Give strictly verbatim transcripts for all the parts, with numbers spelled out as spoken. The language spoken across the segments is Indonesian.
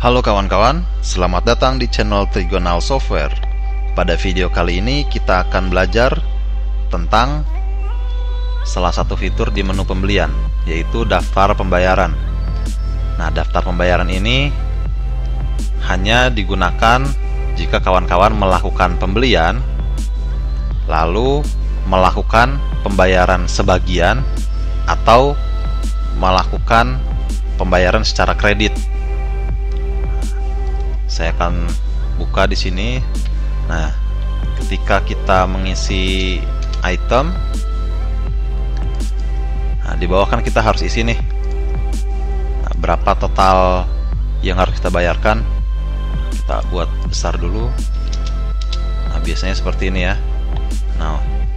Halo kawan-kawan, selamat datang di channel Trigonal Software. Pada video kali ini kita akan belajar tentang salah satu fitur di menu pembelian, yaitu daftar pembayaran. Nah, daftar pembayaran ini hanya digunakan jika kawan-kawan melakukan pembelian lalu melakukan pembayaran sebagian atau melakukan pembayaran secara kredit. Saya akan buka di sini. Nah, ketika kita mengisi item, nah, di bawah kan kita harus isi nih, nah, berapa total yang harus kita bayarkan. Kita buat besar dulu. Nah, biasanya seperti ini ya. Nah,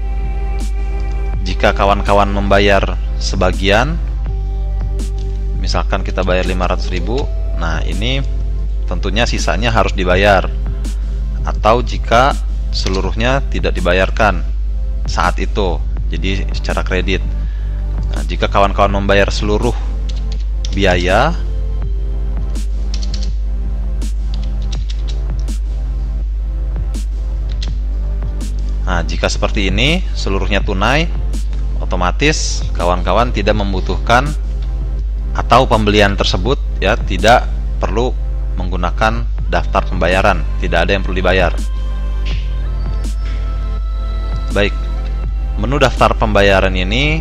jika kawan-kawan membayar sebagian, misalkan kita bayar lima ratus ribu, nah ini tentunya sisanya harus dibayar. Atau jika seluruhnya tidak dibayarkan saat itu, jadi secara kredit. Nah, jika kawan-kawan membayar seluruh biaya, nah jika seperti ini seluruhnya tunai, otomatis kawan-kawan tidak membutuhkan atau pembelian tersebut ya tidak perlu menggunakan daftar pembayaran, tidak ada yang perlu dibayar. Baik, menu daftar pembayaran ini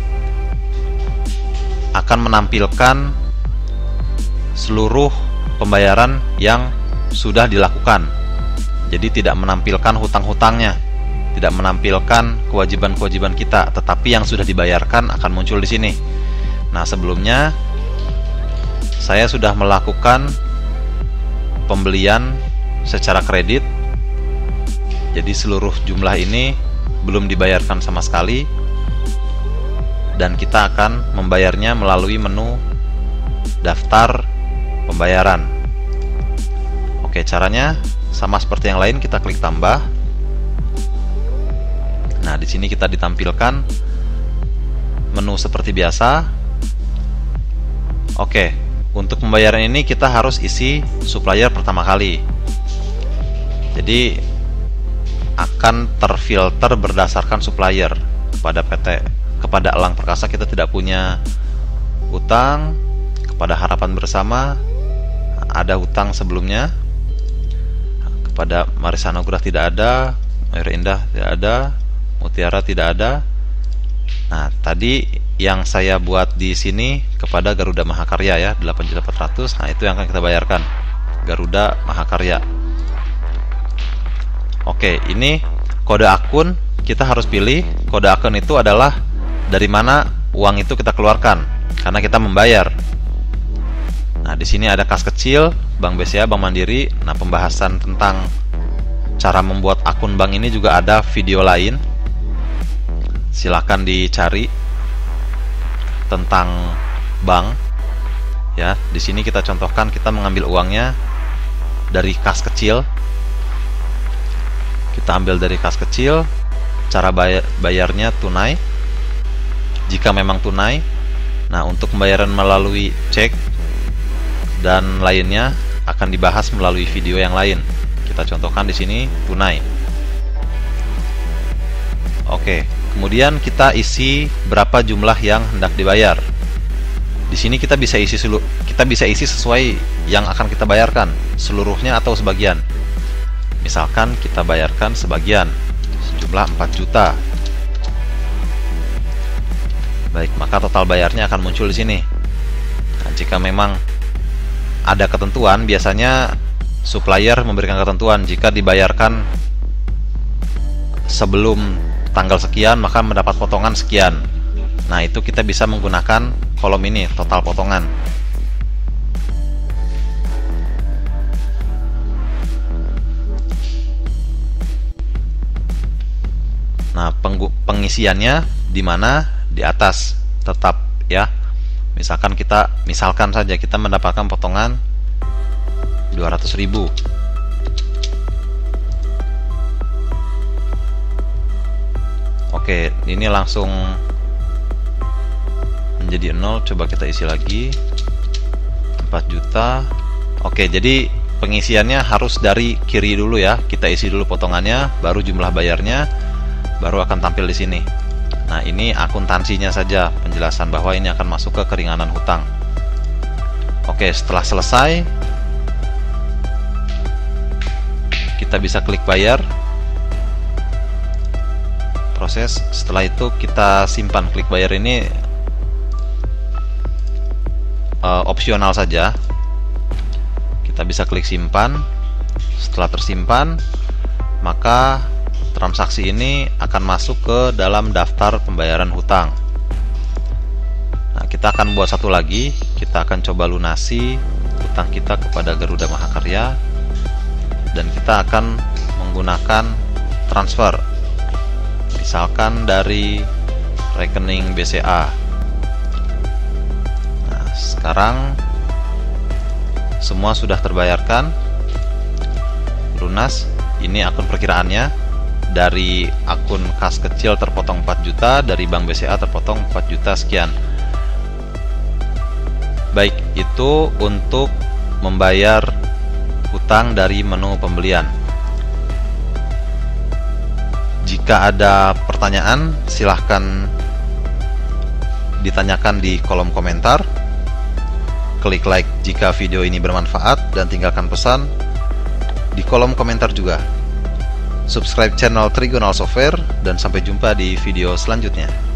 akan menampilkan seluruh pembayaran yang sudah dilakukan. Jadi tidak menampilkan hutang-hutangnya, tidak menampilkan kewajiban-kewajiban kita, tetapi yang sudah dibayarkan akan muncul di sini. Nah, sebelumnya saya sudah melakukan pembelian secara kredit, jadi seluruh jumlah ini belum dibayarkan sama sekali, dan kita akan membayarnya melalui menu daftar pembayaran. Oke, caranya sama seperti yang lain, kita klik tambah. Nah, di sini kita ditampilkan menu seperti biasa. Oke, untuk pembayaran ini kita harus isi supplier pertama kali. Jadi akan terfilter berdasarkan supplier. Kepada P T, kepada Elang Perkasa kita tidak punya hutang. Kepada Harapan Bersama ada hutang sebelumnya. Kepada Marissa Anugrah tidak ada. Mayur Indah tidak ada. Mutiara tidak ada. Nah, tadi yang saya buat di sini kepada Garuda Mahakarya ya, delapan juta empat ratus ribu. Nah, itu yang akan kita bayarkan. Garuda Mahakarya. Oke, ini kode akun kita harus pilih. Kode akun itu adalah dari mana uang itu kita keluarkan, karena kita membayar. Nah, di sini ada kas kecil, Bank B C A, Bank Mandiri. Nah, pembahasan tentang cara membuat akun bank ini juga ada video lain. Silakan dicari tentang bank ya. Di sini kita contohkan kita mengambil uangnya dari kas kecil. Kita ambil dari kas kecil. Cara bayar, bayarnya tunai. Jika memang tunai, nah untuk pembayaran melalui cek dan lainnya akan dibahas melalui video yang lain. Kita contohkan di sini tunai. Oke, kemudian kita isi berapa jumlah yang hendak dibayar. Di sini kita bisa isi selu kita bisa isi sesuai yang akan kita bayarkan, seluruhnya atau sebagian. Misalkan kita bayarkan sebagian, sejumlah empat juta. Baik, maka total bayarnya akan muncul di sini. Nah, jika memang ada ketentuan, biasanya supplier memberikan ketentuan jika dibayarkan sebelum tanggal sekian maka mendapat potongan sekian. Nah, itu kita bisa menggunakan kolom ini, total potongan. Nah, pengisiannya di mana? Di atas tetap ya. Misalkan kita misalkan saja kita mendapatkan potongan dua ratus ribu. Oke, ini langsung menjadi nol. Coba kita isi lagi empat juta Oke, jadi pengisiannya harus dari kiri dulu ya. Kita isi dulu potongannya, baru jumlah bayarnya, baru akan tampil di sini. Nah, ini akuntansinya saja, penjelasan bahwa ini akan masuk ke keringanan hutang. Oke, setelah selesai, kita bisa klik bayar. Proses, setelah itu kita simpan. Klik bayar ini uh, opsional saja. Kita bisa klik simpan. Setelah tersimpan, maka transaksi ini akan masuk ke dalam daftar pembayaran hutang. Nah, kita akan buat satu lagi. Kita akan coba lunasi hutang kita kepada Garuda Mahakarya, dan kita akan menggunakan transfer, misalkan dari rekening B C A. Nah, sekarang semua sudah terbayarkan, lunas. Ini akun perkiraannya. Dari akun kas kecil terpotong empat juta, dari bank B C A terpotong empat juta sekian. Baik, itu untuk membayar hutang dari menu pembelian. Jika ada pertanyaan, silahkan ditanyakan di kolom komentar. Klik like jika video ini bermanfaat, dan tinggalkan pesan di kolom komentar juga. Subscribe channel Trigonal Software, dan sampai jumpa di video selanjutnya.